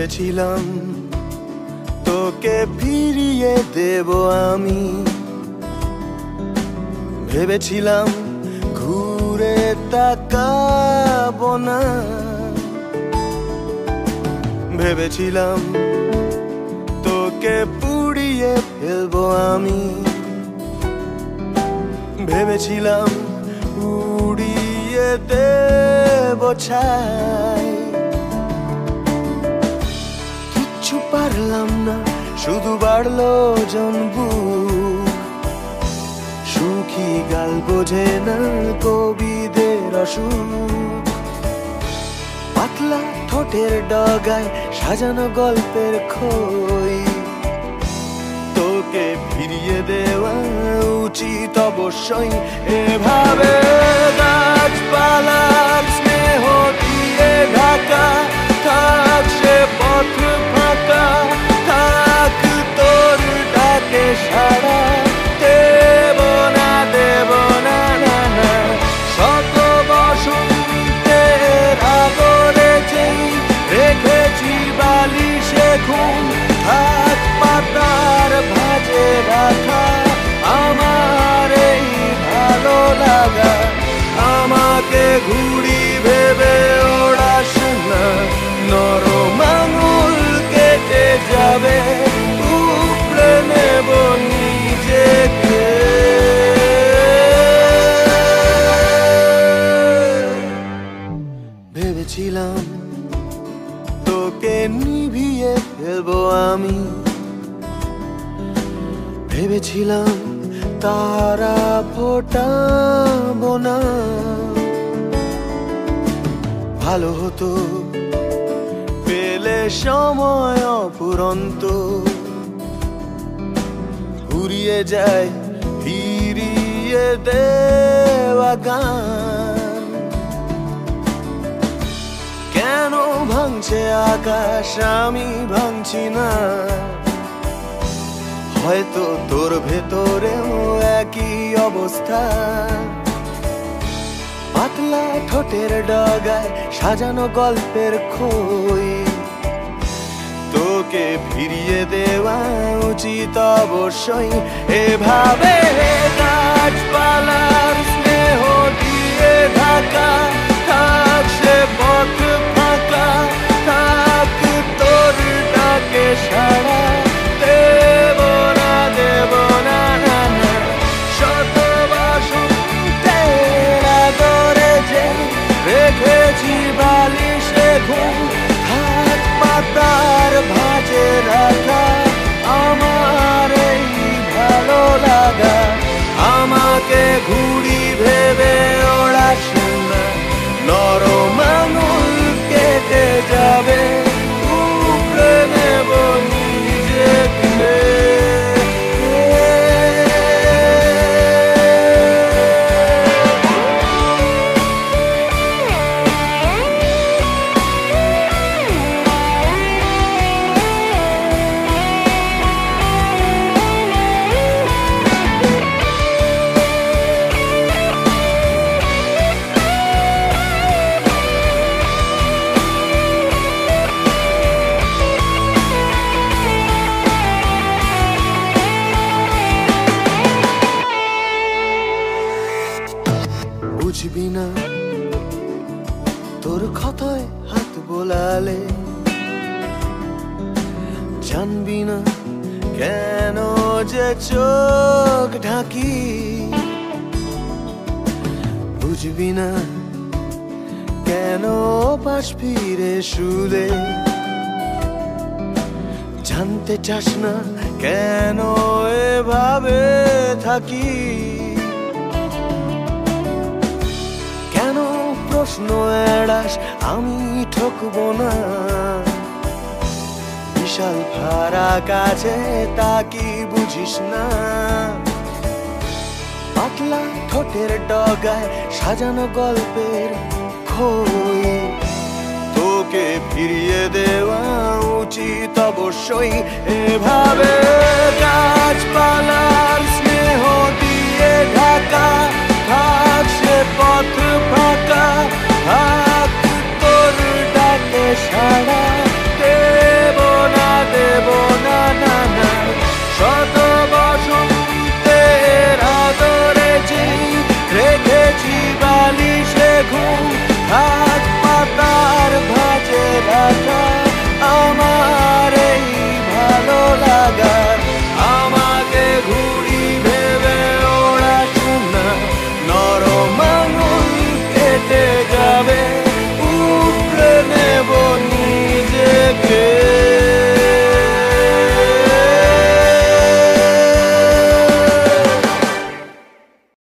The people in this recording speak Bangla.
ভেবেছিলাম তোকে ফিরিয়ে দেব আমি, ভেবেছিলাম ঘুরে তাকাবো না, ভেবেছিলাম তোকে পুড়িয়ে ফেলবো আমি, ভেবেছিলাম উড়িয়ে দেব ছাই। কিচ্ছু পারলাম না, শুধু বাড়লো জনবুক। সুখী গাল বোঝে না কবিদের অসুখ। পাতলা ঠোঁটের ডগায় সাজানো গল্পের খই, তোকে ফিরিয়ে দেওয়া উচিত অবশ্যই। এভাবে গাছপালার স্নেহ দিয়ে ঢাকা থাক সে পথ ফাঁকা, থাক তোর ডাকে সাড়া দেব না, দেব না, না, না। শত বসন্তের আগরে যেই রেখেছি বালিশে ঘুম, থাক পাতার ভাঁজে রাখা আমার এই ভালো লাগা। আমাকে ঘুড়ি ভেবে ওড়াস না, নরম আঙুল কেটে যাবে, উপড়ে নেব নিজেকে। ভেবেছিলাম তোকে নিভিয়ে ফেলবো আমি, ভেবেছিলাম তারা ফোটাবো না। ভালো হতো পেলে সময় অফুরন্ত, ফুরিয়ে যায় ফিরিয়ে দেওয়া গান। কেন ভাঙছে আকাশ, আমি ভাঙছি না? হয়তো তোর ভেতরেও একই অবস্থা। পাতলা ঠোঁটের ডগায় সাজানো গল্পের খই, তোকে ফিরিয়ে দেওয়া উচিত অবশ্যই। এভাবে গাছপালার স্নেহ দিয়ে ঢাকা থাক সে পথ ফাঁকা, থাক তোর ডাকে সাড়া দেব না, দেব না, না, না। শত বসন্তের আগরে যে রেখেছি বালিশে ঘুম, থাক পাতার ভাঁজে রাখা আমার এই ভালো লাগা। আমাকে ঘুড়ি ভেবে ওড়াস না, নরম আঙুল কেটে যাবে, উপড়ে নেব নিজেকে। বুঝবি না তোর ক্ষতয় হাত বোলালে, জানবি না কেন যে চোখ ঢাকি, বুঝবি না কেন পাশ ফিরে শুলে, জানতে চাস না কেন এভাবে থাকি। কেন প্রশ্ন এড়াস, আমি ঠকবো না। বিশাল ফারাক আছে তা কি বুঝিস না? পাতলা ঠোঁটের ডগায় সাজানো গল্পের খই, তোকে ফিরিয়ে দেওয়া উচিত অবশ্যই। এভাবে গাছপালার স্নেহ দিয়ে ঢাকা থাক সে পথ ফাঁকা, থাক তোর ডাকে সাড়া